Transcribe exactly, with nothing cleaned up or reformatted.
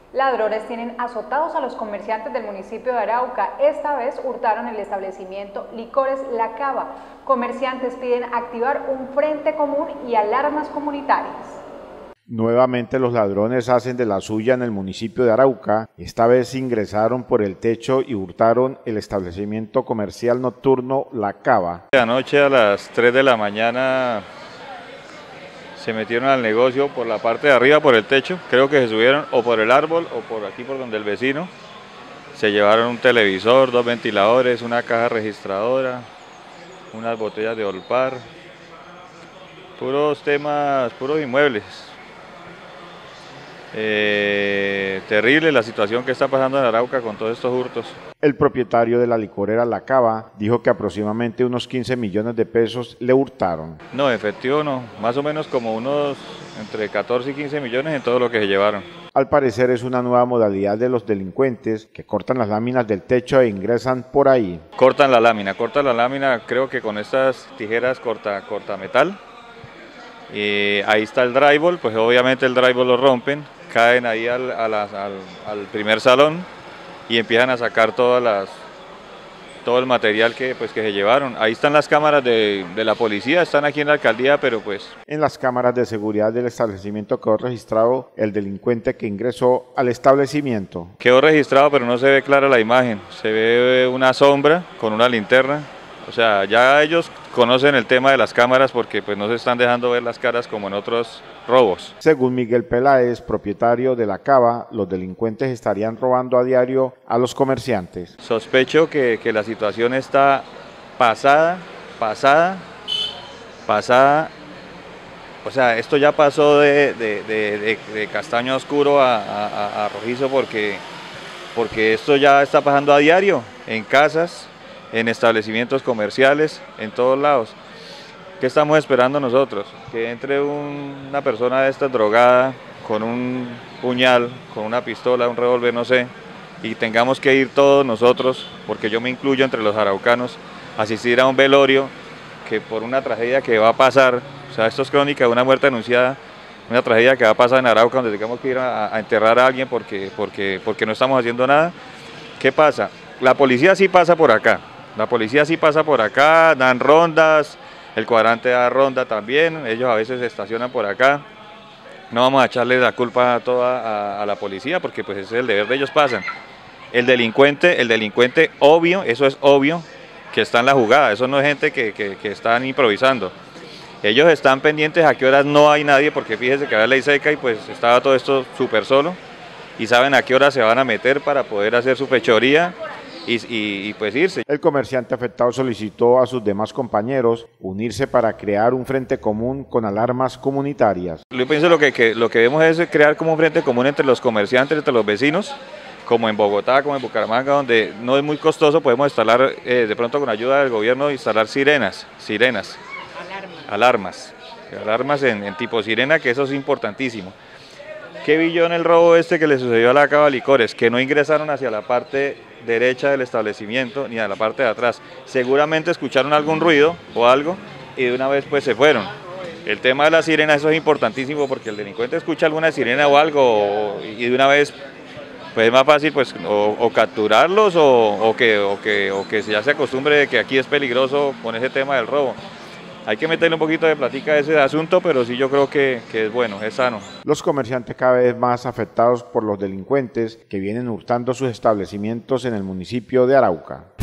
Ladrones tienen azotados a los comerciantes del municipio de Arauca. Esta vez hurtaron el establecimiento Licores La Cava. Comerciantes piden activar un frente común y alarmas comunitarias. Nuevamente los ladrones hacen de la suya en el municipio de Arauca. Esta vez ingresaron por el techo y hurtaron el establecimiento comercial nocturno La Cava. Anoche a las tres de la mañana se metieron al negocio por la parte de arriba, por el techo, creo que se subieron o por el árbol o por aquí por donde el vecino. Se llevaron un televisor, dos ventiladores, una caja registradora, unas botellas de Olpar, puros temas, puros inmuebles. Eh, terrible la situación que está pasando en Arauca con todos estos hurtos. El propietario de la licorera La Cava dijo que aproximadamente unos quince millones de pesos le hurtaron. No, efectivo no, más o menos como unos entre catorce y quince millones en todo lo que se llevaron. Al parecer es una nueva modalidad de los delincuentes que cortan las láminas del techo e ingresan por ahí. Cortan la lámina, cortan la lámina, creo que con estas tijeras corta, corta metal. Y ahí está el drywall, pues obviamente el drywall lo rompen, caen ahí al, a la, al, al primer salón y empiezan a sacar todas las, todo el material que, pues, que se llevaron. Ahí están las cámaras de, de la policía, están aquí en la alcaldía, pero pues... En las cámaras de seguridad del establecimiento quedó registrado el delincuente que ingresó al establecimiento. Quedó registrado, pero no se ve clara la imagen, se ve una sombra con una linterna. O sea, ya ellos conocen el tema de las cámaras porque pues no se están dejando ver las caras como en otros robos. Según Miguel Peláez, propietario de La Cava, los delincuentes estarían robando a diario a los comerciantes. Sospecho que, que la situación está pasada, pasada, pasada. O sea, esto ya pasó de, de, de, de, de castaño oscuro a, a, a rojizo porque, porque esto ya está pasando a diario en casas, en establecimientos comerciales, en todos lados. ¿Qué estamos esperando nosotros? Que entre un, una persona de esta drogada con un puñal, con una pistola, un revólver, no sé, y tengamos que ir todos nosotros, porque yo me incluyo entre los araucanos, a asistir a un velorio que por una tragedia que va a pasar, o sea, esto es crónica de una muerte anunciada, una tragedia que va a pasar en Arauca, donde tengamos que ir a, a enterrar a alguien porque, porque, porque no estamos haciendo nada. ¿Qué pasa? La policía sí pasa por acá. La policía sí pasa por acá, dan rondas, el cuadrante da ronda también, ellos a veces se estacionan por acá. No vamos a echarle la culpa a toda a, a la policía porque pues ese es el deber de ellos, pasan. El delincuente, el delincuente obvio, eso es obvio, que está en la jugada, eso no es gente que, que, que están improvisando. Ellos están pendientes a qué horas no hay nadie porque fíjense que había ley seca y pues estaba todo esto súper solo y saben a qué horas se van a meter para poder hacer su fechoría. Y, y, y pues irse. El comerciante afectado solicitó a sus demás compañeros unirse para crear un frente común con alarmas comunitarias. Yo pienso lo que, que lo que debemos es crear como un frente común entre los comerciantes, entre los vecinos, como en Bogotá, como en Bucaramanga, donde no es muy costoso, podemos instalar, eh, de pronto con ayuda del gobierno, instalar sirenas, sirenas, alarmas, alarmas, alarmas en, en tipo sirena, que eso es importantísimo. ¿Qué villó en el robo este que le sucedió a La Cava Licores? Que no ingresaron hacia la parte derecha del establecimiento ni a la parte de atrás. Seguramente escucharon algún ruido o algo y de una vez pues se fueron. El tema de la sirena, eso es importantísimo porque el delincuente escucha alguna sirena o algo o, y de una vez pues es más fácil pues o, o capturarlos o, o, que, o, que, o que ya se acostumbre de que aquí es peligroso con ese tema del robo. Hay que meterle un poquito de plática a ese asunto, pero sí yo creo que, que es bueno, es sano. Los comerciantes cada vez más afectados por los delincuentes que vienen hurtando sus establecimientos en el municipio de Arauca.